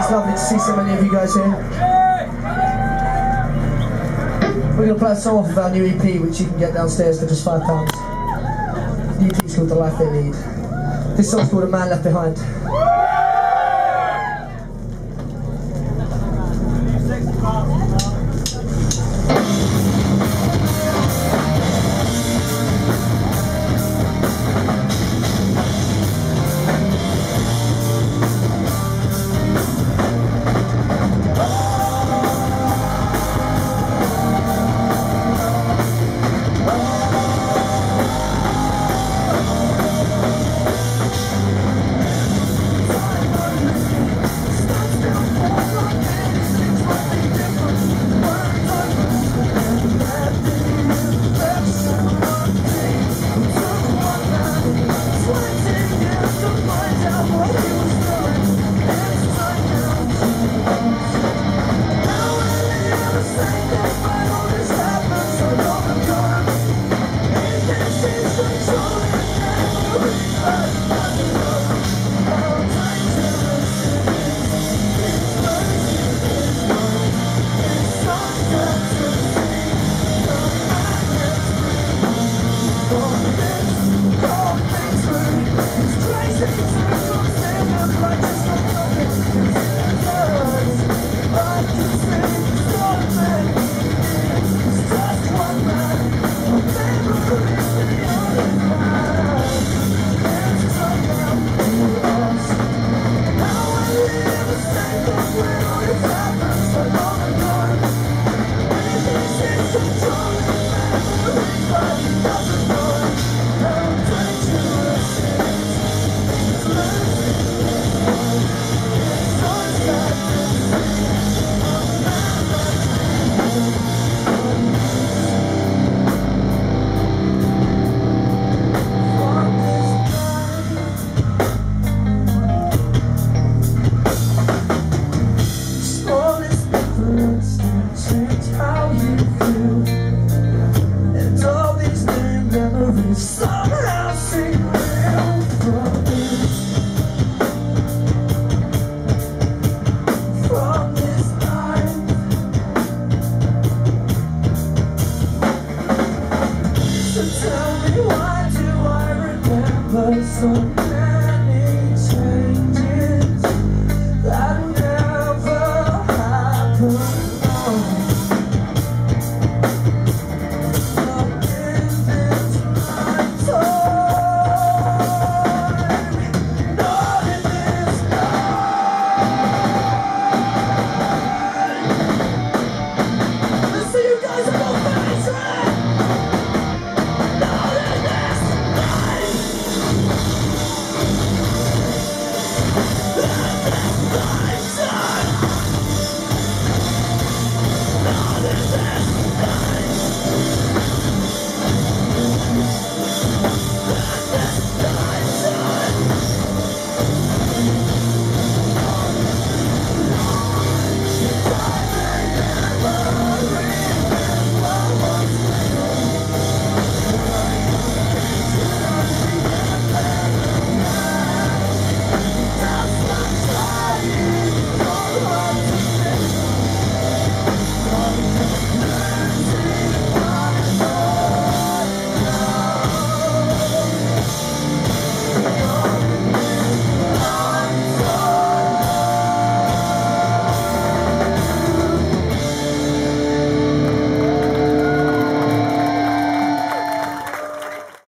It's lovely to see so many of you guys here. We're going to play a song off of our new EP, which you can get downstairs for just £5. The EP is called The Life They Lead. This song's called A Man Left Behind. Somehow seem real from this time. So tell me, why do I remember so